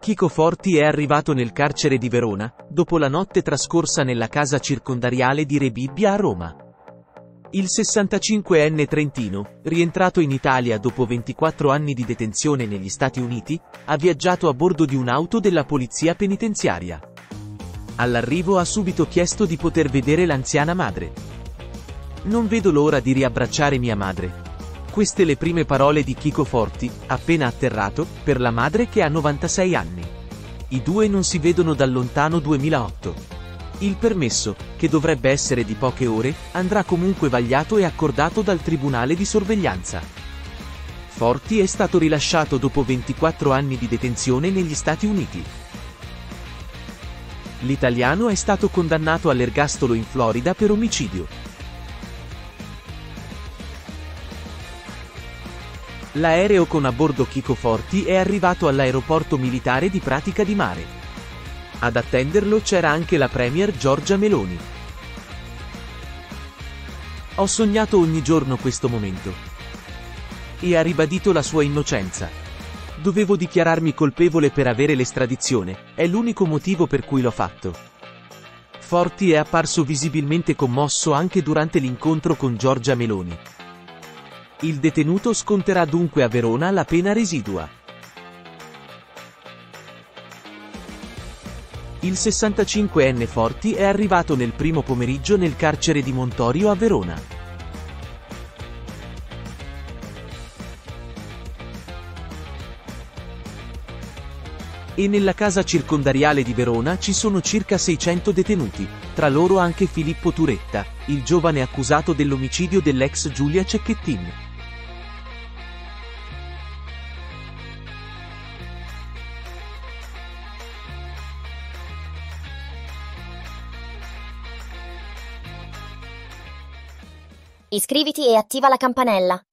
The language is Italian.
Chico Forti è arrivato nel carcere di Verona, dopo la notte trascorsa nella casa circondariale di Rebibbia a Roma. Il 65enne trentino, rientrato in Italia dopo 24 anni di detenzione negli Stati Uniti, ha viaggiato a bordo di un'auto della polizia penitenziaria. All'arrivo ha subito chiesto di poter vedere l'anziana madre. «Non vedo l'ora di riabbracciare mia madre». Queste le prime parole di Chico Forti, appena atterrato, per la madre che ha 96 anni. I due non si vedono dal lontano 2008. Il permesso, che dovrebbe essere di poche ore, andrà comunque vagliato e accordato dal tribunale di sorveglianza. Forti è stato rilasciato dopo 24 anni di detenzione negli Stati Uniti. L'italiano è stato condannato all'ergastolo in Florida per omicidio. L'aereo con a bordo Chico Forti è arrivato all'aeroporto militare di Pratica di Mare. Ad attenderlo c'era anche la premier Giorgia Meloni. «Ho sognato ogni giorno questo momento». E ha ribadito la sua innocenza. «Dovevo dichiararmi colpevole per avere l'estradizione, è l'unico motivo per cui l'ho fatto». Forti è apparso visibilmente commosso anche durante l'incontro con Giorgia Meloni. Il detenuto sconterà dunque a Verona la pena residua. Il 65enne Forti è arrivato nel primo pomeriggio nel carcere di Montorio a Verona. E nella casa circondariale di Verona ci sono circa 600 detenuti, tra loro anche Filippo Turetta, il giovane accusato dell'omicidio dell'ex Giulia Cecchettin. Iscriviti e attiva la campanella.